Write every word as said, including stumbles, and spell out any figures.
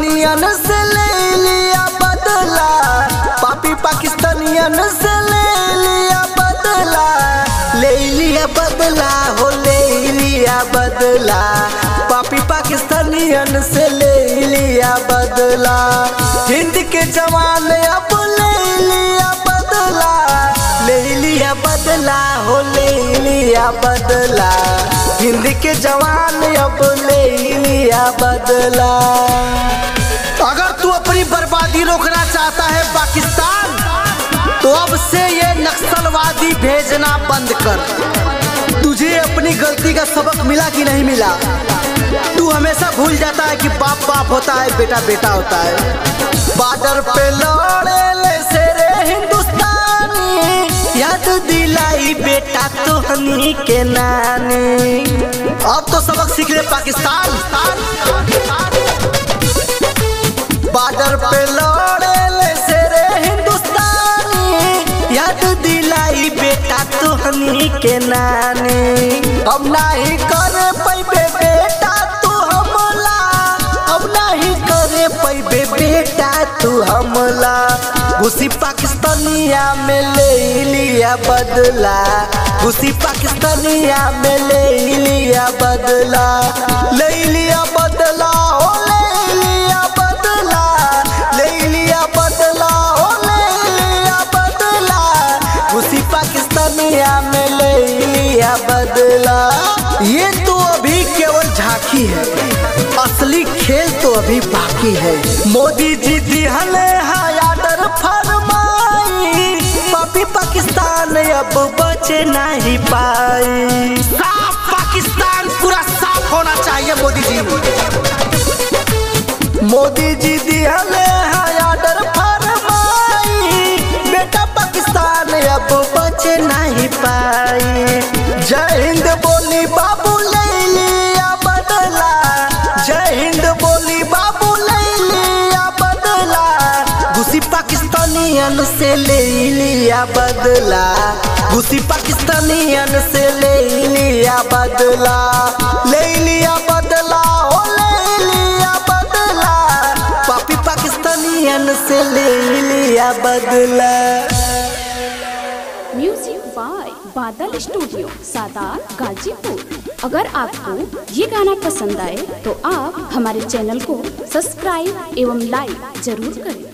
पाकिस्तानियन से ले लिया बदला, पापी पाकिस्तानियन से ले लिया बदला, ले लिया बदला हो ले लिया बदला, पापी पाकिस्तानियन से ले लिया बदला। हिंद के जवान अब ले लिया बदला, ले लिया बदला हो ले लिया बदला, हिंद के जवान अब ले लिया बदला। अगर तू अपनी बर्बादी रोकना चाहता है पाकिस्तान, तो अब से ये नक्सलवादी भेजना बंद कर। तुझे अपनी गलती का सबक मिला कि नहीं मिला? तू हमेशा भूल जाता है कि बाप बाप होता है, बेटा बेटा होता है। बॉर्डर पे लड़े ले शेरे हिंदुस्तानी, याद दिलाई बेटा तुहनी के नानी। अब तो सबक सीख ले पाकिस्तान। बॉर्डर पे लड़े ले शेरे हिंदुस्तानी, याद दिलाई बेटा तुहनी के नानी। अब नहीं करे पैबे बेटा तू हमला, अब नहीं करे पैबे बेटा तू हमला। घुसी पाकिस्तानिया में ले लिया बदला, घुसी पाकिस्तानिया में ले लिया बदला, ले लिया बदला हो ले लिया बदला, ले लिया बदला हो ले लिया बदला, घुसी पाकिस्तानिया में ले लिया बदला। ये तो अभी केवल झांकी है, असली खेल तो अभी बाकी है। मोदी जी दिहले हायाडर फरमाई, पापी पाकिस्तान अब बचे नहीं पाई। साफ पाकिस्तान पूरा साफ होना चाहिए मोदी जी। मोदी जी दिहले हायाडर फरमाई, बेटा पाकिस्तान अब बचे नहीं पाई। जय हिंद बोली बाबू ले लिया बदला, जय हिंद बोली बाबू ले लिया बदला, घुसी पाकिस्तानियन से ले लिया बदला, घुसी पाकिस्तानियन से ले लिया बदला, ले लिया बदला हो ले लिया बदला, पापी पाकिस्तानियन से ले लिया बदला। म्यूजिक बाय बादल स्टूडियो, सादार, गाजीपुर। अगर आपको ये गाना पसंद आए तो आप हमारे चैनल को सब्सक्राइब एवं लाइक जरूर करें।